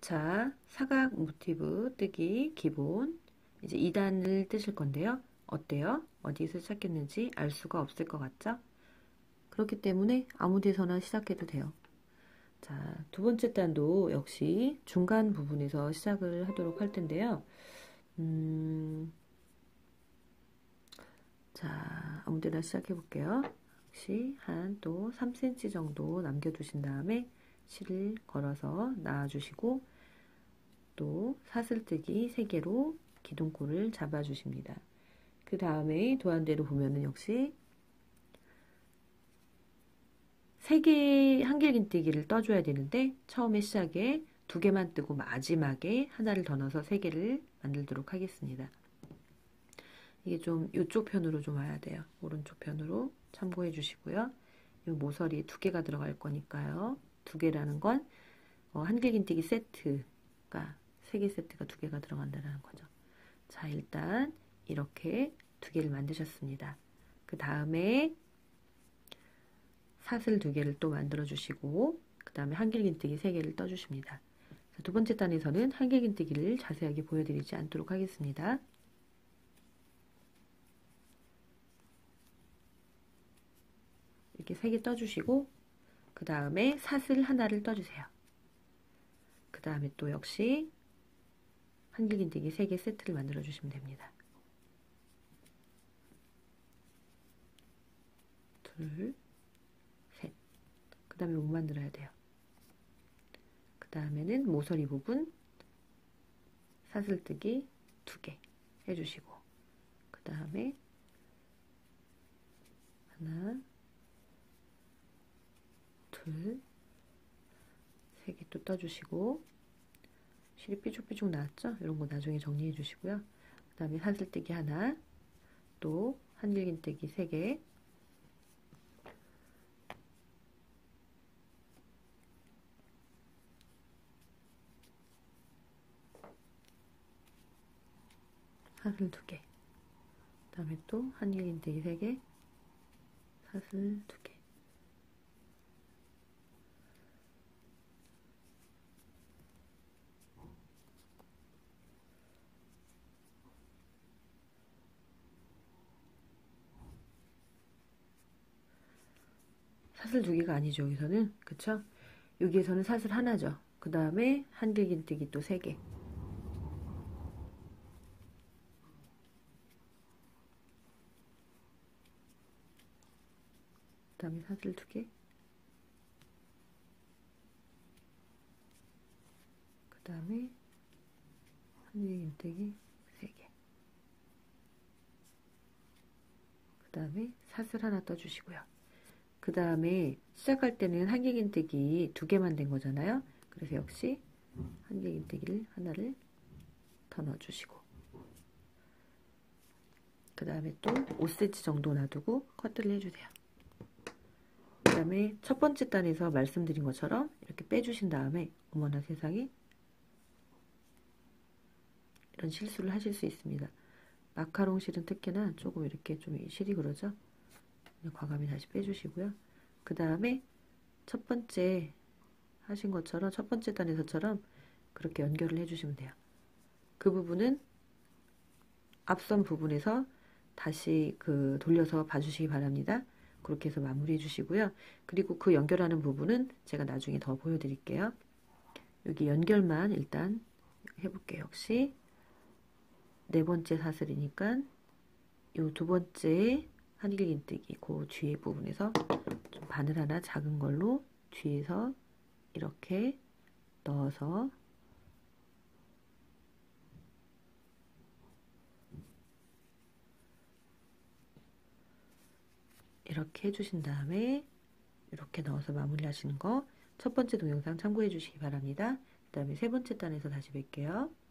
자, 사각 모티브 뜨기 기본 이제 2단을 뜨실 건데요. 어때요? 어디서 시작했는지 알 수가 없을 것 같죠? 그렇기 때문에 아무 데서나 시작해도 돼요. 자, 두 번째 단도 역시 중간 부분에서 시작을 하도록 할 텐데요. 자, 아무 데나 시작해 볼게요. 역시 한 또 3cm 정도 남겨두신 다음에 실을 걸어서 놔주시고 또 사슬뜨기 3개로 기둥골을 잡아주십니다. 그 다음에 도안대로 보면은 역시 3개 한길긴뜨기를 떠줘야 되는데 처음에 시작에 2개만 뜨고 마지막에 하나를 더 넣어서 3개를 만들도록 하겠습니다. 이게 좀 이쪽 편으로 좀 와야 돼요. 오른쪽 편으로 참고해 주시고요. 이 모서리 2개가 들어갈 거니까요. 2개라는 건 한길긴뜨기 세트가 3개 세트가 2개가 들어간다는 거죠. 자, 일단 이렇게 2개를 만드셨습니다. 그 다음에 사슬 2개를 또 만들어 주시고 그 다음에 한길긴뜨기 3개를 떠 주십니다. 두 번째 단에서는 한길긴뜨기를 자세하게 보여드리지 않도록 하겠습니다. 이렇게 3개 떠주시고 그 다음에 사슬 하나를 떠주세요. 그 다음에 또 역시 한길긴뜨기 3개 세트를 만들어 주시면 됩니다. 둘, 셋. 그 다음에 못 만들어야 돼요. 그 다음에는 모서리 부분 사슬뜨기 2개 해주시고 그 다음에 하나, 둘, 3개 또 떠주시고 실이 삐죽삐죽 나왔죠? 이런 거 나중에 정리해 주시고요. 그 다음에 사슬뜨기 하나, 또 한길긴뜨기 3개, 사슬 2개, 그 다음에 또 한길긴뜨기 3개, 사슬 2개. 사슬 2개가 아니죠. 여기서는. 그쵸? 여기에서는 사슬 하나죠. 그 다음에 한길긴뜨기 또 3개. 그 다음에 사슬 2개. 그 다음에 한길긴뜨기 3개. 그 다음에 사슬 하나 떠주시고요. 그 다음에 시작할 때는 한길긴뜨기 2개만 된 거잖아요. 그래서 역시 한길긴뜨기를 하나를 더 넣어주시고 그 다음에 또 5cm 정도 놔두고 커트를 해주세요. 그 다음에 첫 번째 단에서 말씀드린 것처럼 이렇게 빼주신 다음에 어머나 세상에 이런 실수를 하실 수 있습니다. 마카롱 실은 특히나 조금 이렇게 좀 실이 그러죠. 과감히 다시 빼주시고요. 그 다음에 첫 번째 하신 것처럼 첫 번째 단에서처럼 그렇게 연결을 해주시면 돼요. 그 부분은 앞선 부분에서 다시 돌려서 봐주시기 바랍니다. 그렇게 해서 마무리해 주시고요. 그리고 그 연결하는 부분은 제가 나중에 더 보여드릴게요. 여기 연결만 일단 해볼게요. 역시 4번째 사슬이니까 요 2번째 한길긴뜨기 그 뒤에 부분에서 좀 바늘 하나 작은 걸로 뒤에서 이렇게 넣어서 이렇게 해주신 다음에 이렇게 넣어서 마무리 하시는 거 첫 번째 동영상 참고해 주시기 바랍니다. 그 다음에 세 번째 단에서 다시 뵐게요.